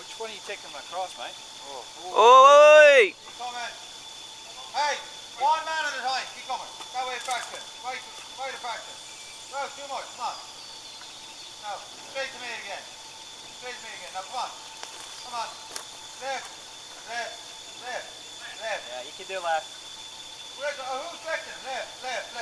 Which one are you taking across, mate? Oi! Keep coming. Hey, one man at a time. Keep coming. That way practice. Right to practice. No, too much. Come on. Now, straight to me again. Straight to me again. Now, come on. Come on. Left. Left. Left. Left. Yeah, you can do left. Who's second? Left. Left.